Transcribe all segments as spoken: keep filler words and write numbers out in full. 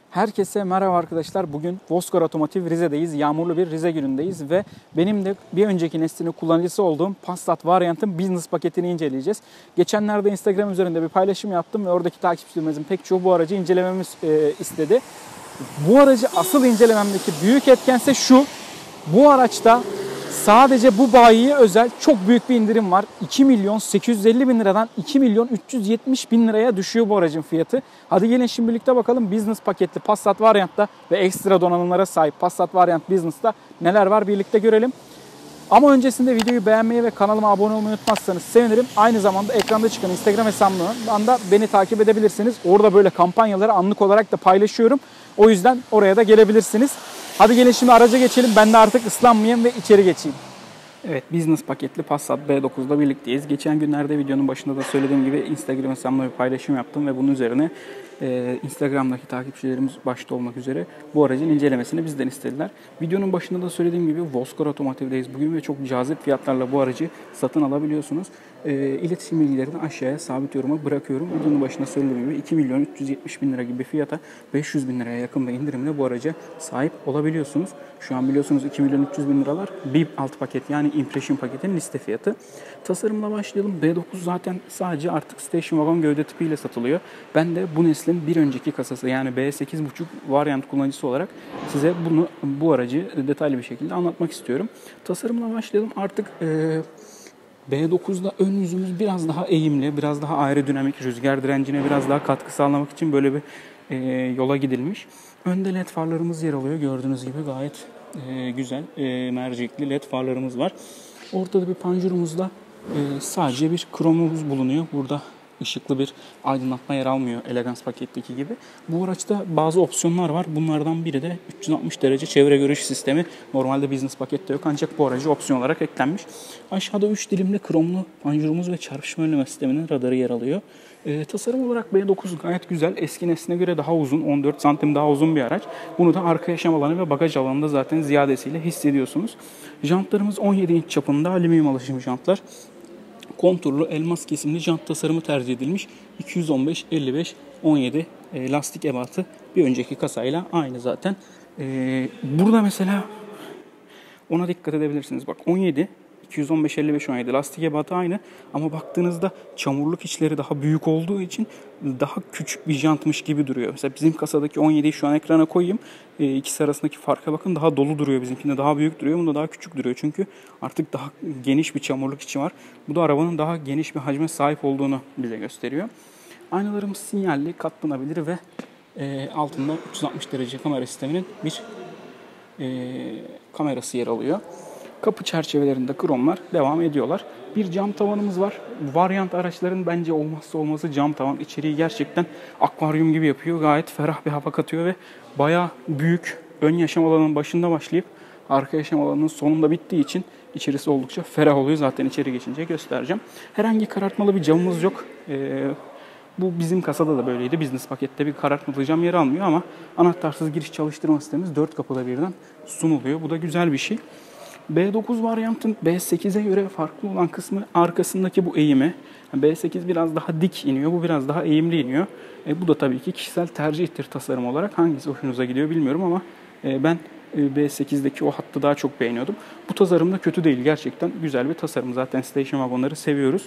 Herkese merhaba arkadaşlar. Bugün Voskor Otomotiv Rize'deyiz. Yağmurlu bir Rize günündeyiz ve benim de bir önceki neslinin kullanıcısı olduğum Passat Variant'ın Business paketini inceleyeceğiz. Geçenlerde Instagram üzerinde bir paylaşım yaptım ve oradaki takipçilerimizin pek çoğu bu aracı incelememi istedi. Bu aracı asıl incelememdeki büyük etkense şu: bu araçta sadece bu bayiye özel çok büyük bir indirim var. iki milyon sekiz yüz elli bin liradan iki milyon üç yüz yetmiş bin liraya düşüyor bu aracın fiyatı. Hadi gelin şimdi birlikte bakalım Business paketli Passat Variant'ta ve ekstra donanımlara sahip Passat Variant Business'ta neler var birlikte görelim. Ama öncesinde videoyu beğenmeyi ve kanalıma abone olmayı unutmazsanız sevinirim. Aynı zamanda ekranda çıkan Instagram hesabımdan da beni takip edebilirsiniz. Orada böyle kampanyaları anlık olarak da paylaşıyorum. O yüzden oraya da gelebilirsiniz. Hadi gelin şimdi araca geçelim. Ben de artık ıslanmayayım ve içeri geçeyim. Evet, Business paketli Passat B dokuz'da birlikteyiz. Geçen günlerde videonun başında da söylediğim gibi Instagram hesabımda bir paylaşım yaptım ve bunun üzerine e, Instagram'daki takipçilerimiz başta olmak üzere bu aracın incelemesini bizden istediler. Videonun başında da söylediğim gibi Voskor Otomotiv'deyiz bugün ve çok cazip fiyatlarla bu aracı satın alabiliyorsunuz. E, iletişim bilgilerini aşağıya sabit yoruma bırakıyorum. Videonun başında söylediğim gibi iki milyon üç yüz yetmiş bin lira gibi fiyata beş yüz bin liraya yakın bir indirimle bu araca sahip olabiliyorsunuz. Şu an biliyorsunuz iki milyon üç yüz bin liralar bir alt paket yani Impression paketinin liste fiyatı. Tasarımla başlayalım. B dokuz zaten sadece artık Station Wagon gövde tipiyle satılıyor. Ben de bu neslin bir önceki kasası yani B sekiz buçuk varyant kullanıcısı olarak size bunu bu aracı detaylı bir şekilde anlatmak istiyorum. Tasarımla başlayalım. Artık e, B dokuz'da ön yüzümüz biraz daha eğimli, biraz daha aerodinamik, rüzgar direncine biraz daha katkı sağlamak için böyle bir e, yola gidilmiş. Önde led farlarımız yer alıyor. Gördüğünüz gibi gayet e, güzel e, mercekli led farlarımız var. Ortada bir panjurumuzda e, sadece bir kromumuz bulunuyor. Burada ışıklı bir aydınlatma yer almıyor Elegance paketteki gibi. Bu araçta bazı opsiyonlar var. Bunlardan biri de üç yüz altmış derece çevre görüş sistemi. Normalde Business pakette yok ancak bu aracı opsiyon olarak eklenmiş. Aşağıda üç dilimli kromlu panjurumuz ve çarpışma önleme sisteminin radarı yer alıyor. E, tasarım olarak B dokuz gayet güzel. Eski nesline göre daha uzun, on dört santim daha uzun bir araç. Bunu da arka yaşam alanı ve bagaj alanında zaten ziyadesiyle hissediyorsunuz. Jantlarımız on yedi inç çapında alüminyum alışım jantlar. Konturlu elmas kesimli jant tasarımı tercih edilmiş. iki yüz on beş elli beş on yedi e, lastik ebatı bir önceki kasayla aynı zaten. E, burada mesela ona dikkat edebilirsiniz. Bak on yedi iki yüz on beş elli beş on yedi lastik ebatı aynı ama baktığınızda çamurluk içleri daha büyük olduğu için daha küçük bir jantmış gibi duruyor. Mesela bizim kasadaki on yediyi şu an ekrana koyayım. E, ikisi arasındaki farka bakın, daha dolu duruyor. Bizimkinde daha büyük duruyor. Bunda daha küçük duruyor. Çünkü artık daha geniş bir çamurluk içi var. Bu da arabanın daha geniş bir hacme sahip olduğunu bize gösteriyor. Aynalarımız sinyalli, katlanabilir ve e, altında üç yüz altmış derece kamera sisteminin bir e, kamerası yer alıyor. Kapı çerçevelerinde kromlar devam ediyorlar. Bir cam tavanımız var. Varyant araçların bence olmazsa olmazı cam tavan. İçeriği gerçekten akvaryum gibi yapıyor. Gayet ferah bir hava katıyor ve bayağı büyük. Ön yaşam alanının başında başlayıp arka yaşam alanının sonunda bittiği için içerisi oldukça ferah oluyor. Zaten içeri geçince göstereceğim. Herhangi karartmalı bir camımız yok. Ee, bu bizim kasada da böyleydi. Business pakette bir karartmalı cam yer almıyor ama anahtarsız giriş çalıştırma sistemimiz dört kapıda birden sunuluyor. Bu da güzel bir şey. B dokuz varyantın B sekiz'e göre farklı olan kısmı arkasındaki bu eğimi. B sekiz biraz daha dik iniyor, bu biraz daha eğimli iniyor. E, bu da tabii ki kişisel tercihtir tasarım olarak. Hangisi hoşunuza gidiyor bilmiyorum ama e, ben e, B sekiz'deki o hattı daha çok beğeniyordum. Bu tasarım da kötü değil, gerçekten güzel bir tasarım. Zaten station wagonları seviyoruz.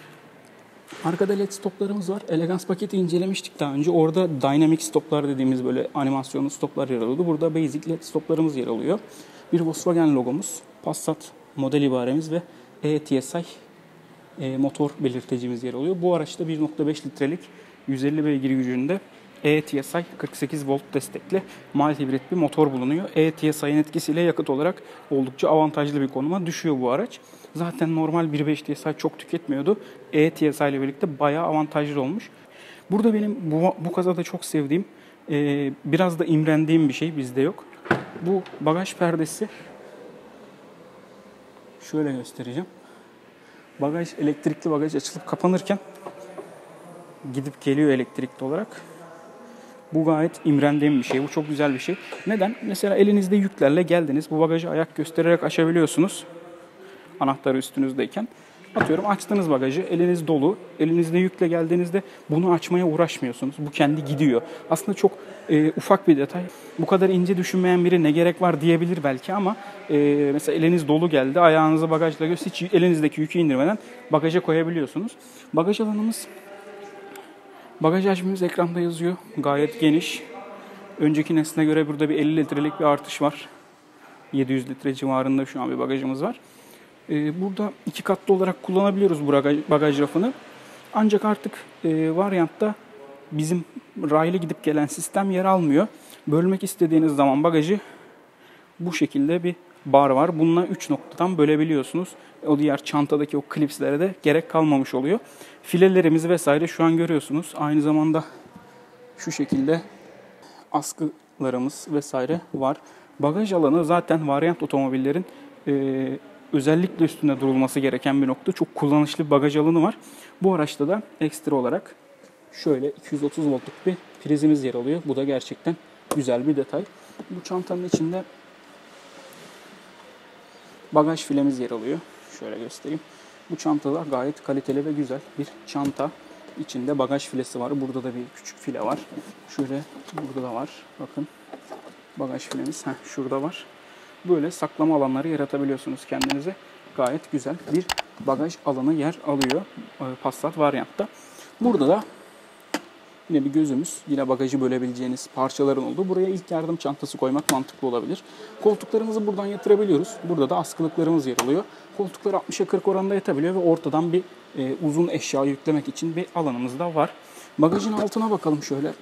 Arkada led stoplarımız var. Elegance paketi incelemiştik daha önce. Orada dynamic stoplar dediğimiz böyle animasyonlu stoplar yer alıyordu. Burada basic led stoplarımız yer alıyor. Bir Volkswagen logomuz, Passat model ibaremiz ve E T S I e, motor belirtecimiz yer alıyor. Bu araçta bir nokta beş litrelik yüz elli beygir gücünde E T S I kırk sekiz volt destekli mild hibrit bir motor bulunuyor. E T S I'nin etkisiyle yakıt olarak oldukça avantajlı bir konuma düşüyor bu araç. Zaten normal bir nokta beş T S I çok tüketmiyordu. E T S I ile birlikte bayağı avantajlı olmuş. Burada benim bu, bu kazada çok sevdiğim, e, biraz da imrendiğim bir şey bizde yok. Bu bagaj perdesi. Şöyle göstereceğim. Bagaj, elektrikli bagaj açılıp kapanırken gidip geliyor elektrikli olarak. Bu gayet imrendiğim bir şey. Bu çok güzel bir şey. Neden? Mesela elinizde yüklerle geldiniz. Bu bagajı ayak göstererek açabiliyorsunuz. Anahtarı üstünüzdeyken. Atıyorum açtınız bagajı, eliniz dolu, elinizde yükle geldiğinizde bunu açmaya uğraşmıyorsunuz. Bu kendi gidiyor. Aslında çok e, ufak bir detay. Bu kadar ince düşünmeyen biri ne gerek var diyebilir belki ama e, mesela eliniz dolu geldi, ayağınızı bagajla göz hiç elinizdeki yükü indirmeden bagaja koyabiliyorsunuz. Bagaj alanımız, bagaj hacmimiz ekranda yazıyor. Gayet geniş. Önceki nesline göre burada bir elli litrelik bir artış var. yedi yüz litre civarında şu an bir bagajımız var. Burada iki katlı olarak kullanabiliyoruz bu bagaj, bagaj rafını. Ancak artık e, varyantta bizim raylı gidip gelen sistem yer almıyor. Bölmek istediğiniz zaman bagajı bu şekilde bir bar var. Bununla üç noktadan bölebiliyorsunuz. O diğer çantadaki o klipslere de gerek kalmamış oluyor. Filelerimizi vesaire şu an görüyorsunuz. Aynı zamanda şu şekilde askılarımız vesaire var. Bagaj alanı zaten varyant otomobillerin e, özellikle üstünde durulması gereken bir nokta. Çok kullanışlı bir bagaj alanı var. Bu araçta da ekstra olarak şöyle iki yüz otuz voltluk bir prizimiz yer alıyor. Bu da gerçekten güzel bir detay. Bu çantanın içinde bagaj filemiz yer alıyor. Şöyle göstereyim. Bu çantada gayet kaliteli ve güzel bir çanta. İçinde bagaj filesi var. Burada da bir küçük file var. Şöyle burada da var. Bakın bagaj filemiz. Heh, şurada var. Böyle saklama alanları yaratabiliyorsunuz kendinize. Gayet güzel bir bagaj alanı yer alıyor Passat varyantta. Burada da yine bir gözümüz, yine bagajı bölebileceğiniz parçaların olduğu. Buraya ilk yardım çantası koymak mantıklı olabilir. Koltuklarımızı buradan yatırabiliyoruz. Burada da askılıklarımız yer alıyor. Koltuklar altmışa kırk oranında yatabiliyor ve ortadan bir e, uzun eşya yüklemek için bir alanımız da var. Bagajın altına bakalım şöyle.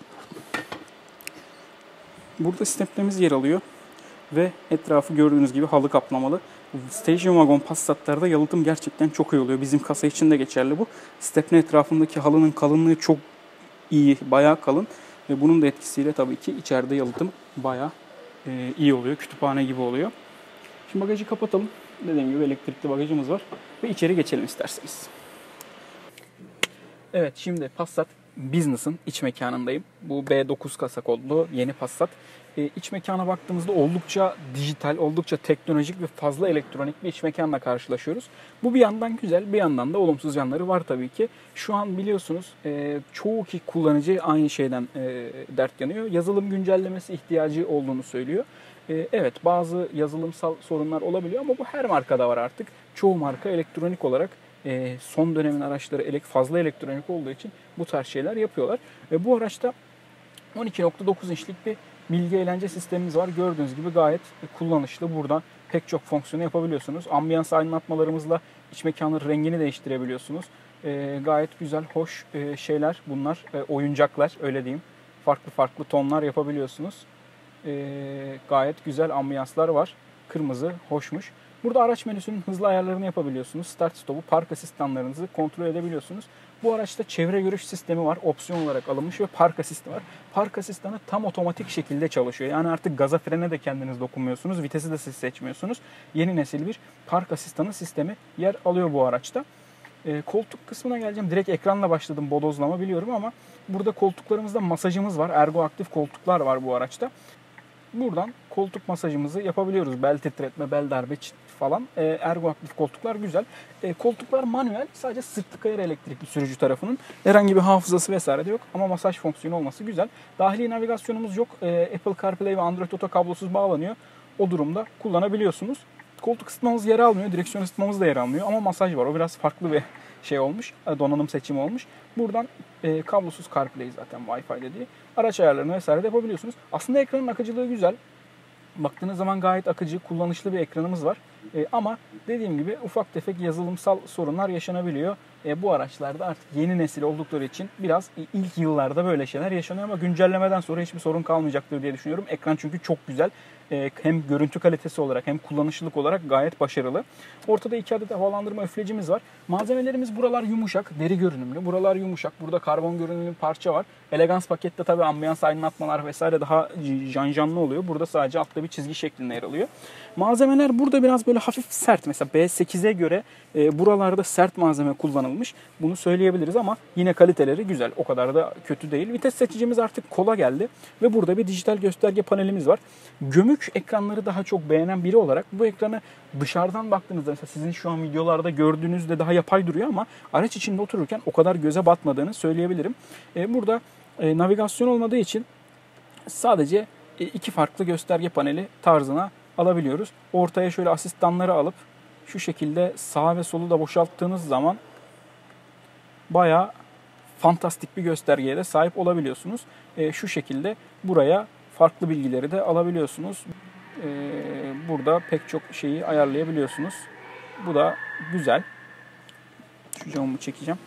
Burada stepnemiz yer alıyor. Ve etrafı gördüğünüz gibi halı kaplamalı. Station Wagon Passat'larda yalıtım gerçekten çok iyi oluyor. Bizim kasa için de geçerli bu. Stepne etrafındaki halının kalınlığı çok iyi, bayağı kalın. Ve bunun da etkisiyle tabii ki içeride yalıtım bayağı e, iyi oluyor. Kütüphane gibi oluyor. Şimdi bagajı kapatalım. Dediğim gibi elektrikli bagajımız var. Ve içeri geçelim isterseniz. Evet, şimdi Passat Business'ın iç mekanındayım. Bu B dokuz kasa kodlu yeni Passat. E, iç mekana baktığımızda oldukça dijital, oldukça teknolojik ve fazla elektronik bir iç mekanla karşılaşıyoruz. Bu bir yandan güzel, bir yandan da olumsuz yanları var tabii ki. Şu an biliyorsunuz e, çoğu ki kullanıcı aynı şeyden e, dert yanıyor. Yazılım güncellemesi ihtiyacı olduğunu söylüyor. E, evet, bazı yazılımsal sorunlar olabiliyor ama bu her markada var artık. Çoğu marka elektronik olarak e, son dönemin araçları fazla elektronik olduğu için bu tarz şeyler yapıyorlar. Ve bu araçta on iki nokta dokuz inçlik bir bilgi eğlence sistemimiz var. Gördüğünüz gibi gayet kullanışlı. Burada pek çok fonksiyonu yapabiliyorsunuz. Ambiyans aydınlatmalarımızla iç mekanın rengini değiştirebiliyorsunuz. E, gayet güzel, hoş e, şeyler bunlar. E, oyuncaklar öyle diyeyim. Farklı farklı tonlar yapabiliyorsunuz. E, gayet güzel ambiyanslar var. Kırmızı, hoşmuş. Burada araç menüsünün hızlı ayarlarını yapabiliyorsunuz. Start stop'u, park asistanlarınızı kontrol edebiliyorsunuz. Bu araçta çevre görüş sistemi var. Opsiyon olarak alınmış ve park asistanı var. Park asistanı tam otomatik şekilde çalışıyor. Yani artık gaza frene de kendiniz dokunmuyorsunuz. Vitesi de siz seçmiyorsunuz. Yeni nesil bir park asistanı sistemi yer alıyor bu araçta. E, koltuk kısmına geleceğim. Direkt ekranla başladım bodozlama biliyorum ama burada koltuklarımızda masajımız var. Ergoaktif koltuklar var bu araçta. Buradan koltuk masajımızı yapabiliyoruz. Bel titretme, bel darbe falan. E, ergoaktif koltuklar güzel. E, koltuklar manuel. Sadece sırtlı kayır elektrikli sürücü tarafının. Herhangi bir hafızası vesaire de yok. Ama masaj fonksiyonu olması güzel. Dahili navigasyonumuz yok. E, Apple CarPlay ve Android Auto kablosuz bağlanıyor. O durumda kullanabiliyorsunuz. Koltuk ısıtmamız yer almıyor. Direksiyon ısıtmamız da yer almıyor. Ama masaj var. O biraz farklı bir şey olmuş. Donanım seçimi olmuş. Buradan e, kablosuz CarPlay zaten Wi-Fi dediği. Araç ayarlarını vesaire de yapabiliyorsunuz. Aslında ekranın akıcılığı güzel. Baktığınız zaman gayet akıcı, kullanışlı bir ekranımız var. E, ama dediğim gibi ufak tefek yazılımsal sorunlar yaşanabiliyor. E, bu araçlarda artık yeni nesil oldukları için biraz ilk yıllarda böyle şeyler yaşanıyor ama güncellemeden sonra hiçbir sorun kalmayacaktır diye düşünüyorum. Ekran çünkü çok güzel. E, hem görüntü kalitesi olarak hem kullanışlılık olarak gayet başarılı. Ortada iki adet havalandırma üflecimiz var. Malzemelerimiz buralar yumuşak, deri görünümlü. Buralar yumuşak. Burada karbon görünümlü bir parça var. Elegans pakette tabii ambiyans aydınlatmalar vesaire daha janjanlı oluyor. Burada sadece altta bir çizgi şeklinde yer alıyor. Malzemeler burada biraz böyle hafif sert. Mesela B sekize göre e, buralarda sert malzeme kullanılmış. kullanılmış. Bunu söyleyebiliriz ama yine kaliteleri güzel. O kadar da kötü değil. Vites seçicimiz artık kola geldi ve burada bir dijital gösterge panelimiz var. Gömük ekranları daha çok beğenen biri olarak bu ekranı dışarıdan baktığınızda, mesela sizin şu an videolarda gördüğünüzde daha yapay duruyor ama araç içinde otururken o kadar göze batmadığını söyleyebilirim. E, burada e, navigasyon olmadığı için sadece e, iki farklı gösterge paneli tarzına alabiliyoruz. Ortaya şöyle asistanları alıp şu şekilde sağa ve solu da boşalttığınız zaman bayağı fantastik bir göstergeye de sahip olabiliyorsunuz. E, şu şekilde buraya farklı bilgileri de alabiliyorsunuz. E, burada pek çok şeyi ayarlayabiliyorsunuz. Bu da güzel. Şu camımı çekeceğim.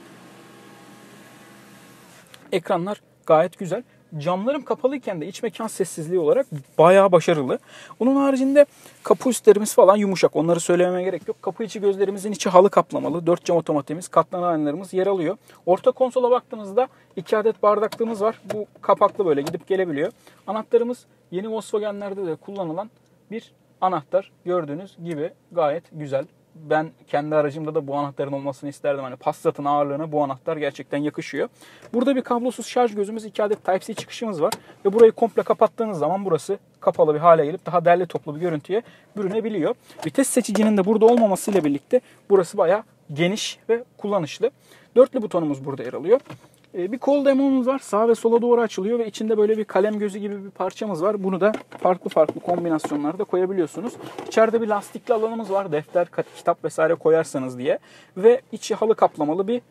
Ekranlar gayet güzel. Camlarım kapalıyken de iç mekan sessizliği olarak bayağı başarılı. Onun haricinde kapı üstlerimiz falan yumuşak. Onları söylememe gerek yok. Kapı içi gözlerimizin içi halı kaplamalı. dört cam otomatiğimiz, katlanan aynalarımız yer alıyor. Orta konsola baktığımızda iki adet bardaklığımız var. Bu kapaklı böyle gidip gelebiliyor. Anahtarımız yeni Volkswagen'lerde de kullanılan bir anahtar. Gördüğünüz gibi gayet güzel. Ben kendi aracımda da bu anahtarın olmasını isterdim. Hani Passat'ın ağırlığına bu anahtar gerçekten yakışıyor. Burada bir kablosuz şarj gözümüz, iki adet Type-C çıkışımız var. Ve burayı komple kapattığınız zaman burası kapalı bir hale gelip daha derli toplu bir görüntüye bürünebiliyor. Vites seçicinin de burada olmamasıyla birlikte burası bayağı geniş ve kullanışlı. Dörtlü butonumuz burada yer alıyor. Bir kol demomuz var. Sağa ve sola doğru açılıyor ve içinde böyle bir kalem gözü gibi bir parçamız var. Bunu da farklı farklı kombinasyonlarda koyabiliyorsunuz. İçeride bir lastikli alanımız var. Defter, kitap vesaire koyarsanız diye. Ve içi halı kaplamalı bir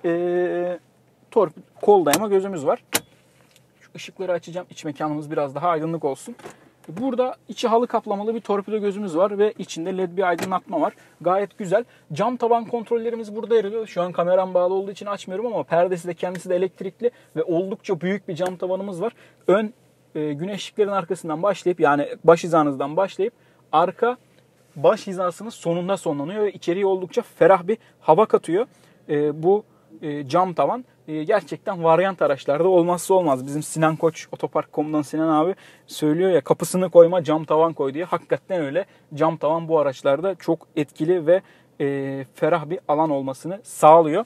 e, torp, kol dayama gözümüz var. Şu ışıkları açacağım. İç mekanımız biraz daha aydınlık olsun. Burada içi halı kaplamalı bir torpido gözümüz var ve içinde led bir aydınlatma var. Gayet güzel. Cam taban kontrollerimiz burada yer alıyor. Şu an kameram bağlı olduğu için açmıyorum ama perdesi de kendisi de elektrikli ve oldukça büyük bir cam tavanımız var. Ön e, güneş ışıkların arkasından başlayıp, yani baş hizanızdan başlayıp arka baş hizasının sonunda sonlanıyor ve içeriye oldukça ferah bir hava katıyor. E, bu e, cam tavan e, gerçekten varyant araçlarda olmazsa olmaz. Bizim Sinan Koç Otopark nokta com'dan Sinan abi söylüyor ya, kapısını koyma cam tavan koy diye. Hakikaten öyle. Cam tavan bu araçlarda çok etkili ve e, ferah bir alan olmasını sağlıyor.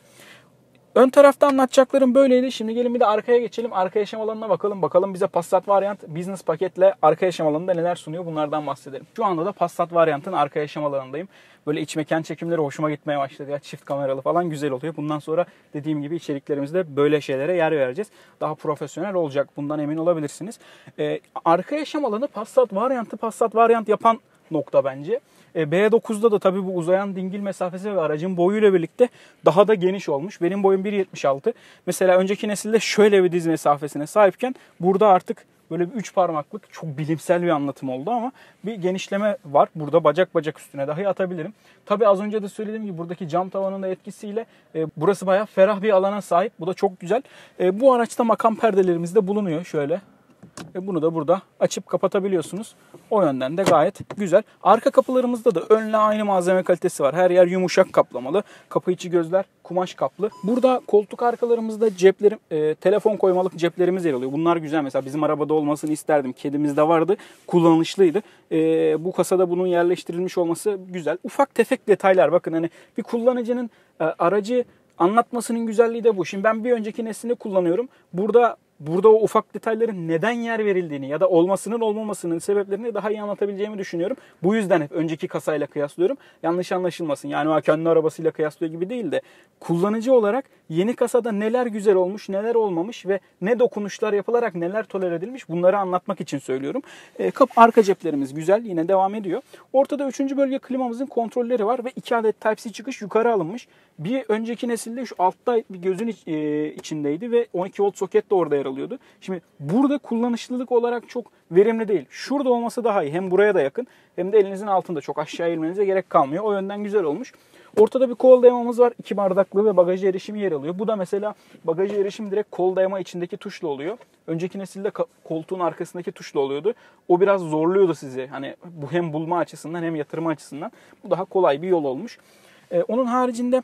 Ön tarafta anlatacaklarım böyleydi. Şimdi gelin bir de arkaya geçelim. Arka yaşam alanına bakalım. Bakalım bize Passat Variant Business paketle arka yaşam alanında neler sunuyor, bunlardan bahsedelim. Şu anda da Passat Variant'ın arka yaşam alanındayım. Böyle iç mekan çekimleri hoşuma gitmeye başladı. Ya, çift kameralı falan güzel oluyor. Bundan sonra dediğim gibi içeriklerimizde böyle şeylere yer vereceğiz. Daha profesyonel olacak. Bundan emin olabilirsiniz. Ee, arka yaşam alanı Passat Variant'ı Passat Variant yapan nokta bence. B dokuzda da tabii bu uzayan dingil mesafesi ve aracın boyuyla birlikte daha da geniş olmuş. Benim boyum bir yetmiş altı. Mesela önceki nesilde şöyle bir diz mesafesine sahipken burada artık böyle bir üç parmaklık çok bilimsel bir anlatım oldu ama bir genişleme var. Burada bacak bacak üstüne dahi atabilirim. Tabii az önce de söylediğim gibi buradaki cam tavanın da etkisiyle e, burası bayağı ferah bir alana sahip. Bu da çok güzel. E, bu araçta makam perdelerimiz de bulunuyor şöyle. Ve bunu da burada açıp kapatabiliyorsunuz. O yönden de gayet güzel. Arka kapılarımızda da önle aynı malzeme kalitesi var. Her yer yumuşak kaplamalı. Kapı içi gözler kumaş kaplı. Burada koltuk arkalarımızda ceplerim, e, telefon koymalık ceplerimiz yer alıyor. Bunlar güzel. Mesela bizim arabada olmasını isterdim. Kedimizde vardı. Kullanışlıydı. E, bu kasada bunun yerleştirilmiş olması güzel. Ufak tefek detaylar. Bakın hani bir kullanıcının e, aracı anlatmasının güzelliği de bu. Şimdi ben bir önceki neslini kullanıyorum. Burada Burada o ufak detayların neden yer verildiğini ya da olmasının olmamasının sebeplerini daha iyi anlatabileceğimi düşünüyorum. Bu yüzden hep önceki kasayla kıyaslıyorum. Yanlış anlaşılmasın. Yani kendi arabasıyla kıyaslıyor gibi değil de kullanıcı olarak yeni kasada neler güzel olmuş, neler olmamış ve ne dokunuşlar yapılarak neler tolere edilmiş, bunları anlatmak için söylüyorum. E, kap arka ceplerimiz güzel. Yine devam ediyor. Ortada üçüncü bölge klimamızın kontrolleri var ve iki adet Type-C çıkış yukarı alınmış. Bir önceki nesilde şu altta bir gözün iç, e, içindeydi ve on iki volt soket de orada yer alıyordu. Şimdi burada kullanışlılık olarak çok verimli değil. Şurada olması daha iyi. Hem buraya da yakın hem de elinizin altında. Çok aşağı eğilmenize gerek kalmıyor. O yönden güzel olmuş. Ortada bir kol dayamamız var. İki bardaklı ve bagaj erişimi yer alıyor. Bu da mesela bagaj erişim direkt kol dayama içindeki tuşla oluyor. Önceki nesilde koltuğun arkasındaki tuşla oluyordu. O biraz zorluyordu sizi. Hani bu hem bulma açısından hem yatırma açısından. Bu daha kolay bir yol olmuş. Ee, onun haricinde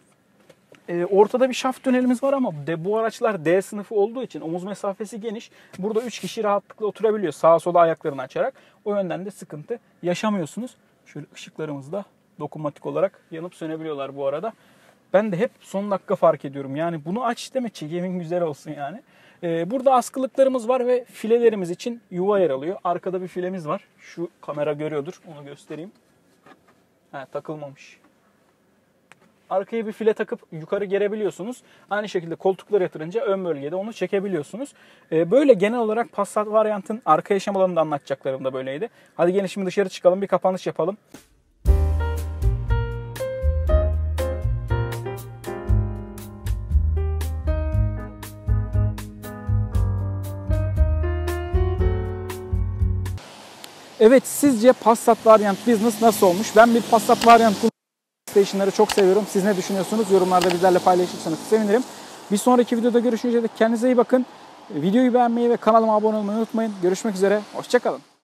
e, ortada bir şaft tünelimiz var ama de, bu araçlar D sınıfı olduğu için omuz mesafesi geniş. Burada üç kişi rahatlıkla oturabiliyor sağa sola ayaklarını açarak. O yönden de sıkıntı yaşamıyorsunuz. Şöyle ışıklarımız da dokunmatik olarak yanıp sönebiliyorlar bu arada. Ben de hep son dakika fark ediyorum. Yani bunu aç deme, çekemin güzel olsun yani. Ee, burada askılıklarımız var ve filelerimiz için yuva yer alıyor. Arkada bir filemiz var. Şu kamera görüyordur. Onu göstereyim. Ha, takılmamış. Arkaya bir file takıp yukarı gerebiliyorsunuz. Aynı şekilde koltukları yatırınca ön bölgede onu çekebiliyorsunuz. Ee, böyle genel olarak Passat Variant'ın arka yaşam alanını da anlatacaklarım da böyleydi. Hadi gelin şimdi dışarı çıkalım, bir kapanış yapalım. Evet, sizce Passat Variant Business nasıl olmuş? Ben bir Passat Variant Station'ları çok seviyorum. Siz ne düşünüyorsunuz? Yorumlarda bizlerle paylaşırsanız sevinirim. Bir sonraki videoda görüşünce de kendinize iyi bakın. Videoyu beğenmeyi ve kanalıma abone olmayı unutmayın. Görüşmek üzere. Hoşça kalın.